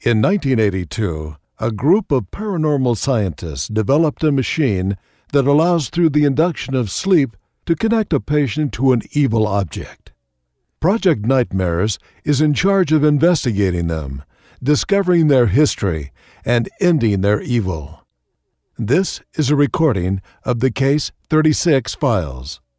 In 1982, a group of paranormal scientists developed a machine that allows through the induction of sleep to connect a patient to an evil object. Project Nightmares is in charge of investigating them, discovering their history, and ending their evil. This is a recording of the Case 36 files.